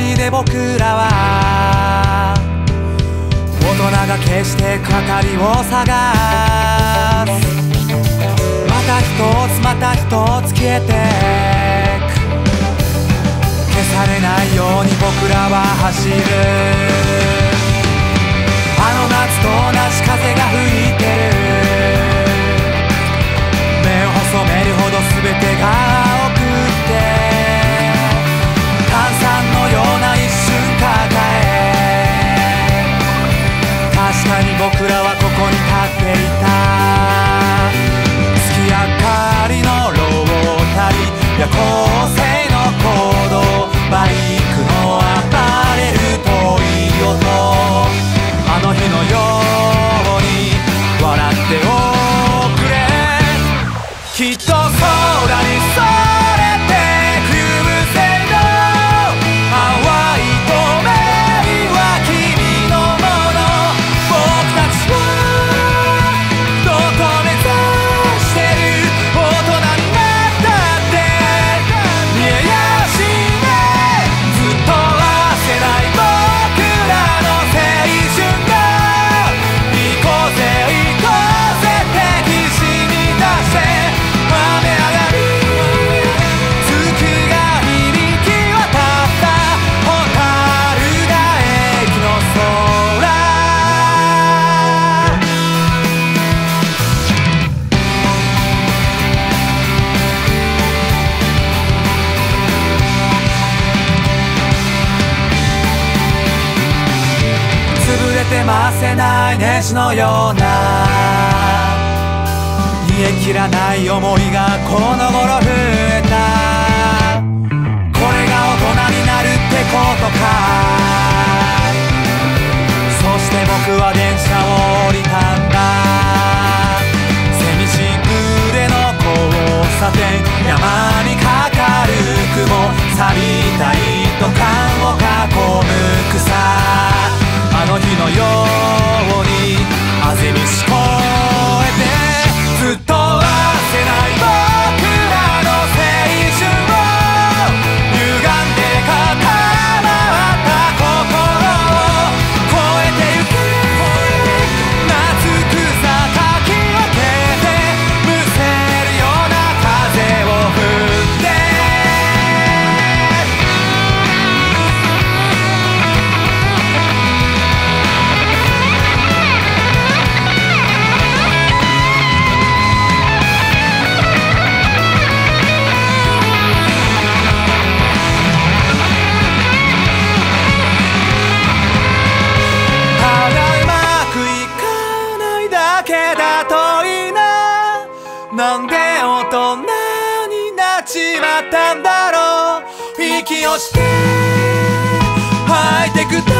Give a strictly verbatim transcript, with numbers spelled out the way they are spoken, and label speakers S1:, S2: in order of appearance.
S1: 街で僕らは大人が決して係を探す。また一つまた一つ消えてく、消されないように僕らは走る。あの夏と同じ風が吹いてる。目を細めるほど全てが青くって炭酸のような一瞬抱え、確かに僕らはここに立っていた。月明かりのロータリー、夜行性の行動、バイクの暴れる遠い音、あの日のように笑っておくれ。きっと空にそれてく夢性の淡い透明は君のもの。僕たちはどこ目指してる。大人になったって見えやしない。ずっと忘れない僕らの青春が行こうぜ行こうぜってきしみ出して、雨上がり月が響き渡った蛍が駅の空。潰れてませないネジのような煮え切らない思いがこの頃増えた。これが大人になるってことか。そして僕は電車を降りたんだ。蝉しぐれの交差点、山にかかる雲、去りたいと感を囲む草。あの日のようにあぜ道越えて、ずっと忘れない僕らの青春を歪んで固まった心を越えてゆく。夏草かき分けてむせるような風を振って、なんで大人になっちまったんだろう。息をして吐いてく